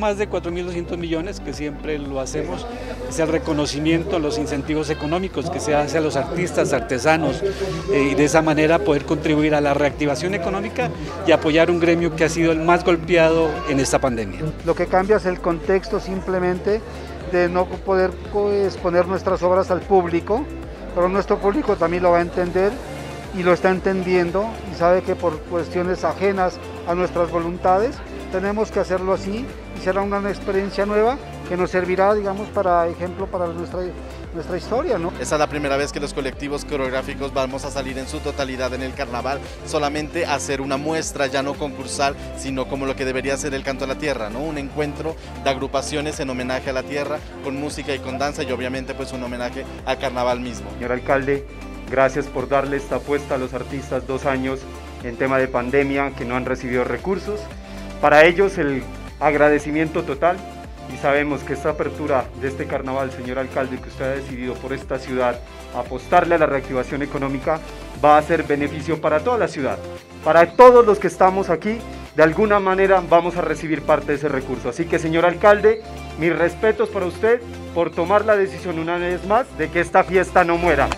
más de 4.200 millones, que siempre lo hacemos, es el reconocimiento, los incentivos económicos que se hace a los artistas, artesanos, y de esa manera poder contribuir a la reactivación económica y apoyar un gremio que ha sido el más golpeado en esta pandemia. Lo que cambia es el contexto simplemente de no poder exponer nuestras obras al público, pero nuestro público también lo va a entender y lo está entendiendo y sabe que por cuestiones ajenas a nuestras voluntades tenemos que hacerlo así y será una experiencia nueva que nos servirá, digamos, para ejemplo para nuestra historia, ¿no? Esta es la primera vez que los colectivos coreográficos vamos a salir en su totalidad en el carnaval, solamente a hacer una muestra ya no concursal, sino como lo que debería ser el Canto a la Tierra, ¿no? Un encuentro de agrupaciones en homenaje a la tierra, con música y con danza y obviamente pues un homenaje al carnaval mismo. Señor alcalde, gracias por darle esta apuesta a los artistas 2 años en tema de pandemia que no han recibido recursos. Para ellos el agradecimiento total. Y sabemos que esta apertura de este carnaval, señor alcalde, que usted ha decidido por esta ciudad apostarle a la reactivación económica, va a ser beneficio para toda la ciudad. Para todos los que estamos aquí, de alguna manera vamos a recibir parte de ese recurso. Así que, señor alcalde, mis respetos para usted por tomar la decisión una vez más de que esta fiesta no muera.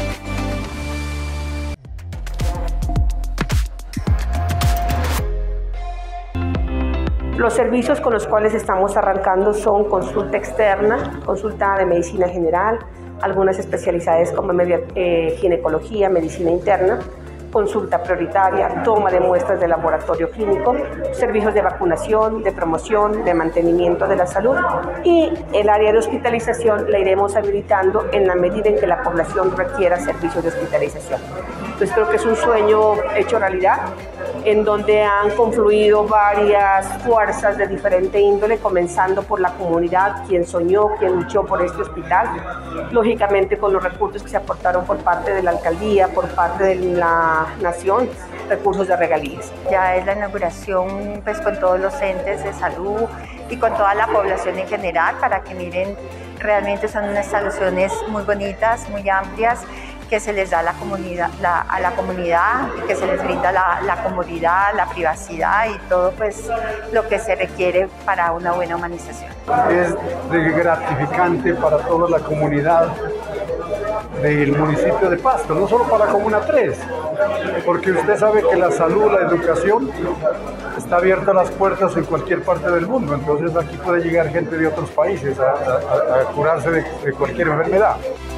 Los servicios con los cuales estamos arrancando son consulta externa, consulta de medicina general, algunas especialidades como ginecología, medicina interna, consulta prioritaria, toma de muestras de laboratorio clínico, servicios de vacunación, de promoción, de mantenimiento de la salud y el área de hospitalización la iremos habilitando en la medida en que la población requiera servicios de hospitalización. Entonces creo que es un sueño hecho realidad, en donde han confluido varias fuerzas de diferente índole, comenzando por la comunidad, quien soñó, quien luchó por este hospital, lógicamente con los recursos que se aportaron por parte de la alcaldía, por parte de la nación, recursos de regalías. Ya es la inauguración pues con todos los entes de salud y con toda la población en general para que miren, realmente son unas instalaciones muy bonitas, muy amplias, que se les da a la comunidad y que se les brinda la comodidad, la privacidad y todo pues lo que se requiere para una buena humanización. Es gratificante para toda la comunidad del municipio de Pasto, no solo para Comuna 3, porque usted sabe que la salud, la educación está abierta a las puertas en cualquier parte del mundo, entonces aquí puede llegar gente de otros países a curarse de cualquier enfermedad.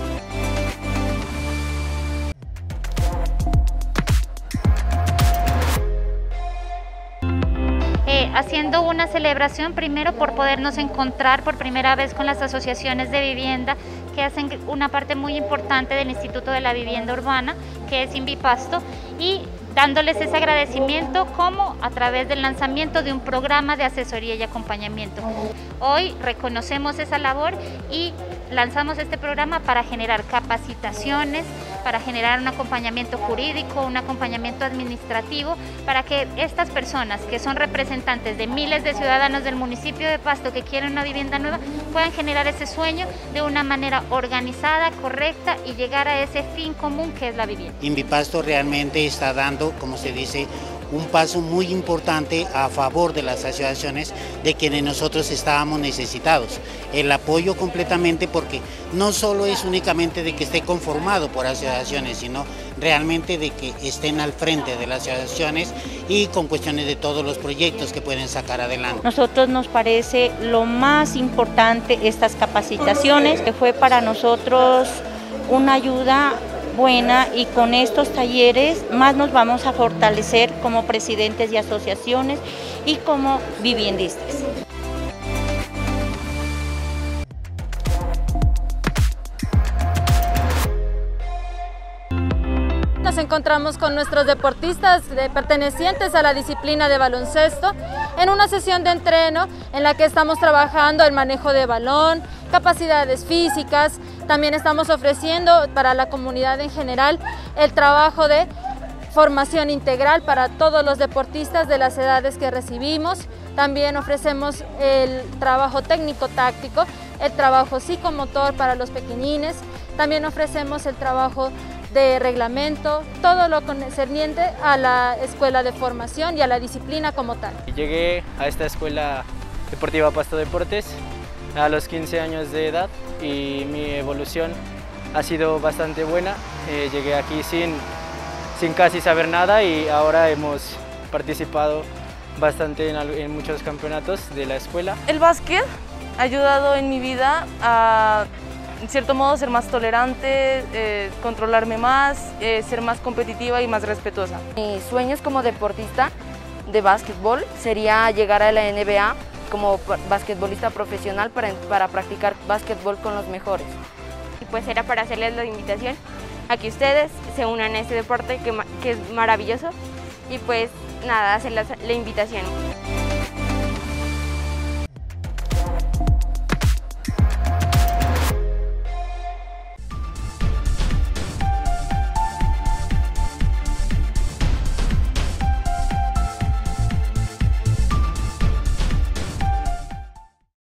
Haciendo una celebración primero por podernos encontrar por primera vez con las asociaciones de vivienda que hacen una parte muy importante del Instituto de la Vivienda Urbana, que es Invipasto, y dándoles ese agradecimiento como a través del lanzamiento de un programa de asesoría y acompañamiento. Hoy reconocemos esa labor y lanzamos este programa para generar capacitaciones, para generar un acompañamiento jurídico, un acompañamiento administrativo, para que estas personas que son representantes de miles de ciudadanos del municipio de Pasto que quieren una vivienda nueva, puedan generar ese sueño de una manera organizada, correcta y llegar a ese fin común que es la vivienda. Invipasto realmente está dando, como se dice, un paso muy importante a favor de las asociaciones de quienes nosotros estábamos necesitados. El apoyo completamente, porque no solo es únicamente de que esté conformado por asociaciones, sino realmente de que estén al frente de las asociaciones y con cuestiones de todos los proyectos que pueden sacar adelante. Nosotros nos parece lo más importante estas capacitaciones, que fue para nosotros una ayuda buena, y con estos talleres más nos vamos a fortalecer como presidentes de asociaciones y como viviendistas. Nos encontramos con nuestros deportistas pertenecientes a la disciplina de baloncesto en una sesión de entreno en la que estamos trabajando el manejo de balón, capacidades físicas. También estamos ofreciendo para la comunidad en general el trabajo de formación integral para todos los deportistas de las edades que recibimos. También ofrecemos el trabajo técnico-táctico, el trabajo psicomotor para los pequeñines. También ofrecemos el trabajo de reglamento, todo lo concerniente a la escuela de formación y a la disciplina como tal. Llegué a esta escuela Deportiva Pasto Deportes a los 15 años de edad y mi evolución ha sido bastante buena. Llegué aquí sin casi saber nada y ahora hemos participado bastante en muchos campeonatos de la escuela. El básquet ha ayudado en mi vida a, en cierto modo, ser más tolerante, controlarme más, ser más competitiva y más respetuosa. Mis sueños como deportista de básquetbol sería llegar a la NBA como basquetbolista profesional para practicar básquetbol con los mejores. Y pues era para hacerles la invitación a que ustedes se unan a este deporte que es maravilloso y pues nada, hacerles la invitación.